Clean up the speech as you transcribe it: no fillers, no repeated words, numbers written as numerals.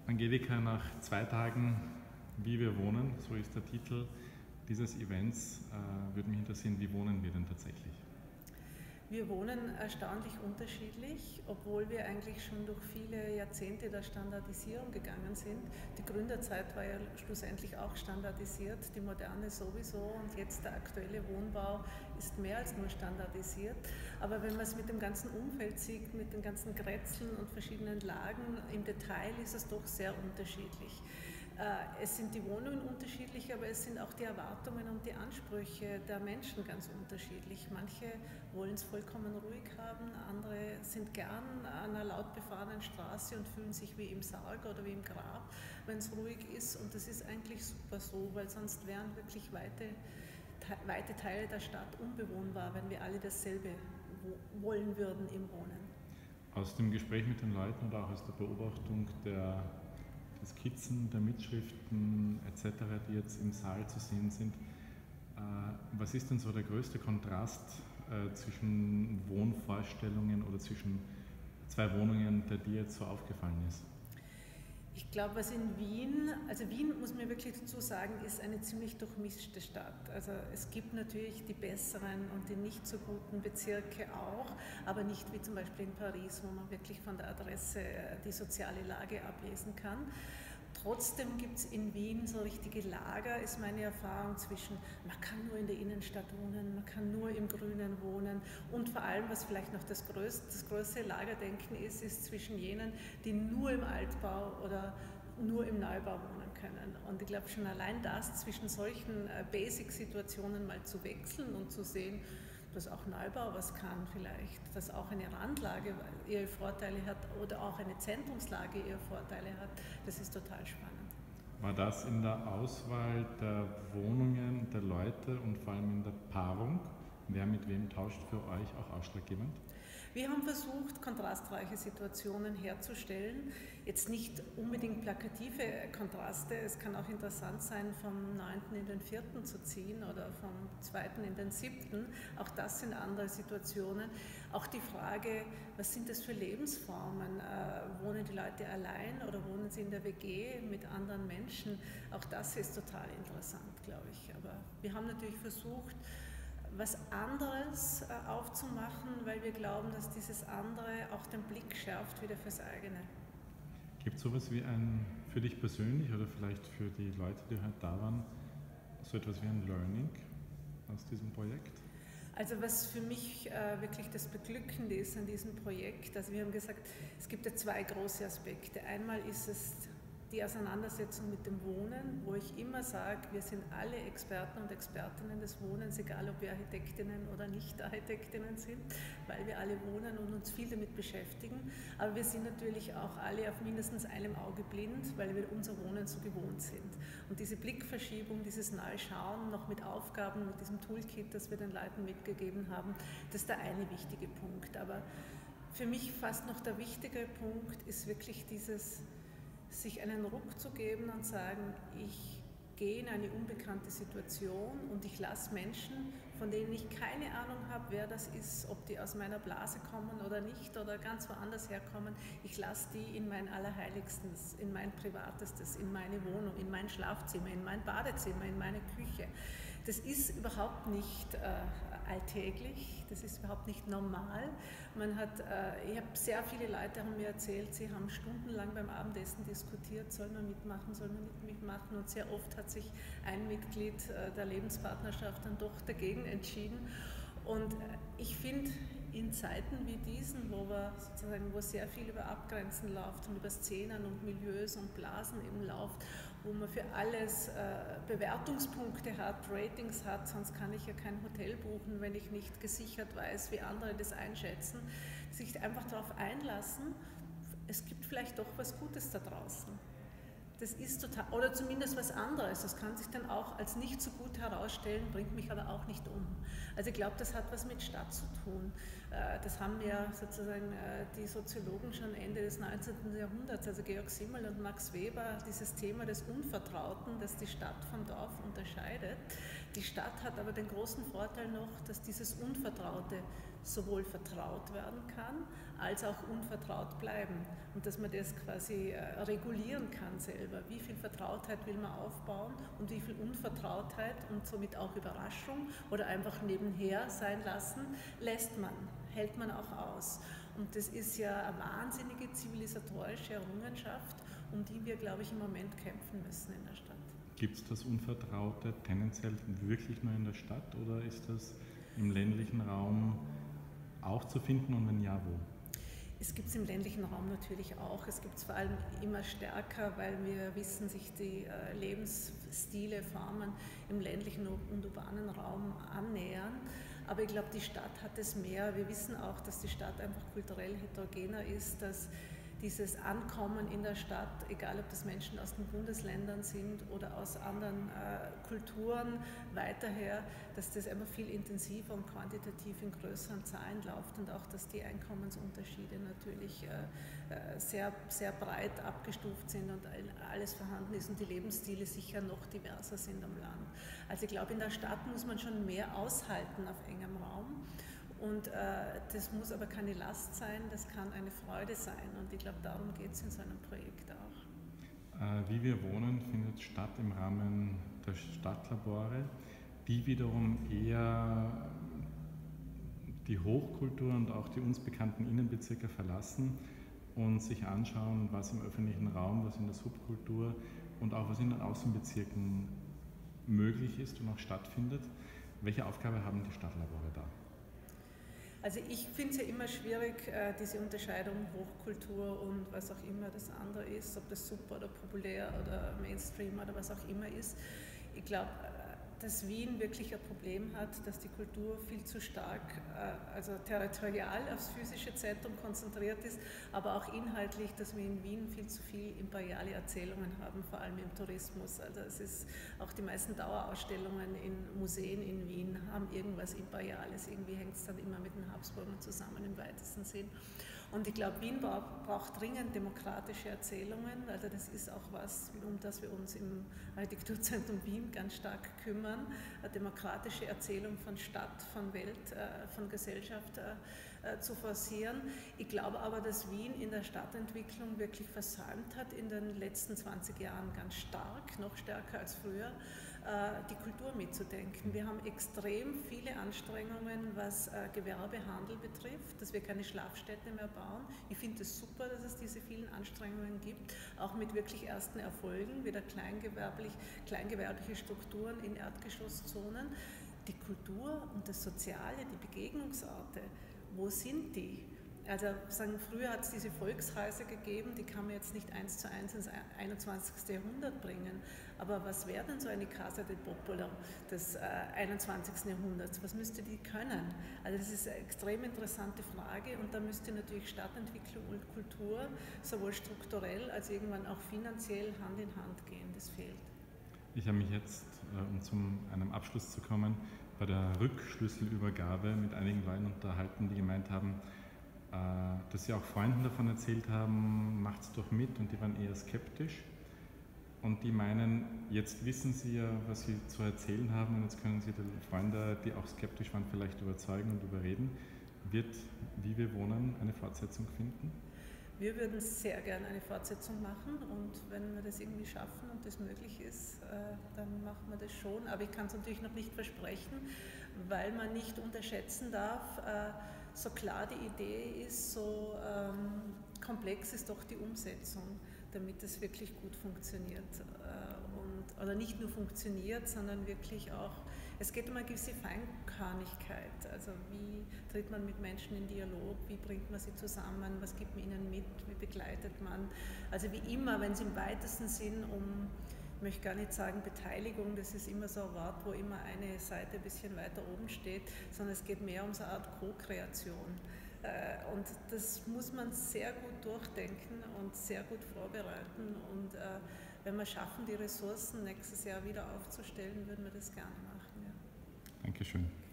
Angelika, nach 2 Tagen Wie wir wohnen, so ist der Titel dieses Events, würde mich interessieren, wie wohnen wir denn tatsächlich? Wir wohnen erstaunlich unterschiedlich, obwohl wir eigentlich schon durch viele Jahrzehnte der Standardisierung gegangen sind. Die Gründerzeit war ja schlussendlich auch standardisiert, die moderne sowieso, und jetzt der aktuelle Wohnbau ist mehr als nur standardisiert. Aber wenn man es mit dem ganzen Umfeld sieht, mit den ganzen Grätzeln und verschiedenen Lagen im Detail, ist es doch sehr unterschiedlich. Es sind die Wohnungen unterschiedlich, aber es sind auch die Erwartungen und die Ansprüche der Menschen ganz unterschiedlich. Manche wollen es vollkommen ruhig haben, andere sind gern an einer laut befahrenen Straße und fühlen sich wie im Sarg oder wie im Grab, wenn es ruhig ist. Und das ist eigentlich super so, weil sonst wären wirklich weite Teile der Stadt unbewohnbar, wenn wir alle dasselbe wollen würden im Wohnen. Aus dem Gespräch mit den Leuten oder auch aus der Beobachtung der Skizzen, der Mitschriften etc., die jetzt im Saal zu sehen sind, was ist denn so der größte Kontrast zwischen Wohnvorstellungen oder zwischen 2 Wohnungen, der dir jetzt so aufgefallen ist? Ich glaube, was in Wien, also Wien muss man wirklich dazu sagen, ist eine ziemlich durchmischte Stadt. Also es gibt natürlich die besseren und die nicht so guten Bezirke auch, aber nicht wie zum Beispiel in Paris, wo man wirklich von der Adresse die soziale Lage ablesen kann. Trotzdem gibt es in Wien so richtige Lager, ist meine Erfahrung, zwischen man kann nur in der Innenstadt wohnen, man kann nur im Grünen wohnen, und vor allem, was vielleicht noch das größte Lagerdenken ist, ist zwischen jenen, die nur im Altbau oder nur im Neubau wohnen können. Und ich glaube, schon allein das zwischen solchen Basic-Situationen mal zu wechseln und zu sehen, dass auch Neubau was kann vielleicht, dass auch eine Randlage ihre Vorteile hat oder auch eine Zentrumslage ihre Vorteile hat, das ist total spannend. War das in der Auswahl der Wohnungen, der Leute und vor allem in der Paarung, wer mit wem tauscht, für euch auch ausschlaggebend? Wir haben versucht, kontrastreiche Situationen herzustellen. Jetzt nicht unbedingt plakative Kontraste. Es kann auch interessant sein, vom 9. in den 4. zu ziehen oder vom 2. in den 7. Auch das sind andere Situationen. Auch die Frage, was sind das für Lebensformen? Wohnen die Leute allein oder wohnen sie in der WG mit anderen Menschen? Auch das ist total interessant, glaube ich. Aber wir haben natürlich versucht, was anderes aufzumachen, weil wir glauben, dass dieses andere auch den Blick schärft wieder fürs eigene. Gibt es sowas wie für dich persönlich oder vielleicht für die Leute, die heute da waren, so etwas wie ein Learning aus diesem Projekt? Also was für mich wirklich das Beglückende ist an diesem Projekt, also wir haben gesagt, es gibt ja 2 große Aspekte. Einmal ist es die Auseinandersetzung mit dem Wohnen, wo ich immer sage, wir sind alle Experten und Expertinnen des Wohnens, egal ob wir Architektinnen oder Nicht-Architektinnen sind, weil wir alle wohnen und uns viel damit beschäftigen. Aber wir sind natürlich auch alle auf mindestens einem Auge blind, weil wir unser Wohnen so gewohnt sind. Und diese Blickverschiebung, dieses Neuschauen, noch mit Aufgaben, mit diesem Toolkit, das wir den Leuten mitgegeben haben, das ist der eine wichtige Punkt. Aber für mich fast noch der wichtigere Punkt ist wirklich dieses, sich einen Ruck zu geben und sagen, ich gehe in eine unbekannte Situation und ich lasse Menschen, von denen ich keine Ahnung habe, wer das ist, ob die aus meiner Blase kommen oder nicht oder ganz woanders herkommen, ich lasse die in mein Allerheiligstes, in mein Privatestes, in meine Wohnung, in mein Schlafzimmer, in mein Badezimmer, in meine Küche. Das ist überhaupt nicht alltäglich, das ist überhaupt nicht normal. Ich habe sehr viele Leute haben mir erzählt, sie haben stundenlang beim Abendessen diskutiert, soll man mitmachen, soll man nicht mitmachen, und sehr oft hat sich ein Mitglied der Lebenspartnerschaft dann doch dagegen entschieden. Und ich finde, in Zeiten wie diesen, wo sehr viel über Abgrenzen läuft und über Szenen und Milieus und Blasen eben läuft, wo man für alles Bewertungspunkte hat, Ratings hat, sonst kann ich ja kein Hotel buchen, wenn ich nicht gesichert weiß, wie andere das einschätzen, sich einfach darauf einlassen, es gibt vielleicht doch was Gutes da draußen. Das ist total, oder zumindest was anderes. Das kann sich dann auch als nicht so gut herausstellen, bringt mich aber auch nicht um. Also ich glaube, das hat was mit Stadt zu tun. Das haben ja sozusagen die Soziologen schon Ende des 19. Jahrhunderts, also Georg Simmel und Max Weber, dieses Thema des Unvertrauten, das die Stadt vom Dorf unterscheidet. Die Stadt hat aber den großen Vorteil noch, dass dieses Unvertraute sowohl vertraut werden kann, als auch unvertraut bleiben. Und dass man das quasi regulieren kann selber. Wie viel Vertrautheit will man aufbauen und wie viel Unvertrautheit und somit auch Überraschung oder einfach nebenher sein lassen, hält man auch aus. Und das ist ja eine wahnsinnige zivilisatorische Errungenschaft, um die wir, glaube ich, im Moment kämpfen müssen in der Stadt. Gibt es das Unvertraute tendenziell wirklich nur in der Stadt oder ist das im ländlichen Raum auch zu finden und wenn ja, wo? Es gibt es im ländlichen Raum natürlich auch. Es gibt es vor allem immer stärker, weil wir wissen, sich die Lebensstile, Formen im ländlichen und urbanen Raum annähern. Aber ich glaube, die Stadt hat es mehr. Wir wissen auch, dass die Stadt einfach kulturell heterogener ist, dass dieses Ankommen in der Stadt, egal ob das Menschen aus den Bundesländern sind oder aus anderen Kulturen weiterher, dass das einfach viel intensiver und quantitativ in größeren Zahlen läuft und auch, dass die Einkommensunterschiede natürlich sehr, sehr breit abgestuft sind und alles vorhanden ist und die Lebensstile sicher noch diverser sind am Land. Also ich glaube, in der Stadt muss man schon mehr aushalten auf engem Raum. Und das muss aber keine Last sein, das kann eine Freude sein. Und ich glaube, darum geht es in so einem Projekt auch. Wie wir wohnen findet statt im Rahmen der Stadtlabore, die wiederum eher die Hochkultur und auch die uns bekannten Innenbezirke verlassen und sich anschauen, was im öffentlichen Raum, was in der Subkultur und auch was in den Außenbezirken möglich ist und auch stattfindet. Welche Aufgabe haben die Stadtlabore da? Also ich finde es ja immer schwierig, diese Unterscheidung Hochkultur und was auch immer das andere ist, ob das super oder populär oder Mainstream oder was auch immer ist. Ich glaube, dass Wien wirklich ein Problem hat, dass die Kultur viel zu stark, also territorial aufs physische Zentrum konzentriert ist, aber auch inhaltlich, dass wir in Wien viel zu viel imperiale Erzählungen haben, vor allem im Tourismus. Also es ist auch die meisten Dauerausstellungen in Museen in Wien haben irgendwas Imperiales, irgendwie hängt es dann immer mit den Habsburgern zusammen im weitesten Sinn. Und ich glaube, Wien braucht dringend demokratische Erzählungen, also das ist auch was, um das wir uns im Architekturzentrum Wien ganz stark kümmern, eine demokratische Erzählung von Stadt, von Welt, von Gesellschaft zu forcieren. Ich glaube aber, dass Wien in der Stadtentwicklung wirklich versäumt hat in den letzten 20 Jahren ganz stark, noch stärker als früher, die Kultur mitzudenken. Wir haben extrem viele Anstrengungen, was Gewerbehandel betrifft, dass wir keine Schlafstätte mehr bauen. Ich finde es super, dass es diese vielen Anstrengungen gibt, auch mit wirklich ersten Erfolgen, wieder kleingewerbliche Strukturen in Erdgeschosszonen. Die Kultur und das Soziale, die Begegnungsorte, wo sind die? Also früher hat es diese Volkshäuser gegeben, die kann man jetzt nicht 1:1 ins 21. Jahrhundert bringen. Aber was wäre denn so eine Casa del Popolo des 21. Jahrhunderts? Was müsste die können? Also das ist eine extrem interessante Frage und da müsste natürlich Stadtentwicklung und Kultur sowohl strukturell als irgendwann auch finanziell Hand in Hand gehen. Das fehlt. Ich habe mich jetzt, um zu einem Abschluss zu kommen, bei der Rückschlüsselübergabe mit einigen Leuten unterhalten, die gemeint haben, dass sie auch Freunden davon erzählt haben, macht's doch mit, und die waren eher skeptisch. Und die meinen, jetzt wissen sie ja, was sie zu erzählen haben, und jetzt können sie die Freunde, die auch skeptisch waren, vielleicht überzeugen und überreden. Wird Wie wir wohnen eine Fortsetzung finden? Wir würden sehr gerne eine Fortsetzung machen und wenn wir das irgendwie schaffen und das möglich ist, dann machen wir das schon. Aber ich kann es natürlich noch nicht versprechen, weil man nicht unterschätzen darf, so klar die Idee ist, so komplex ist doch die Umsetzung, damit es wirklich gut funktioniert. Oder nicht nur funktioniert, sondern wirklich auch, es geht um eine gewisse Feinkörnigkeit. Also wie tritt man mit Menschen in Dialog, wie bringt man sie zusammen, was gibt man ihnen mit, wie begleitet man. Also wie immer, wenn es im weitesten Sinn ich möchte gar nicht sagen Beteiligung, das ist immer so ein Wort, wo immer eine Seite ein bisschen weiter oben steht, sondern es geht mehr um so eine Art Co-Kreation. Und das muss man sehr gut durchdenken und sehr gut vorbereiten. Und wenn wir schaffen, die Ressourcen nächstes Jahr wieder aufzustellen, würden wir das gerne machen. Ja. Dankeschön.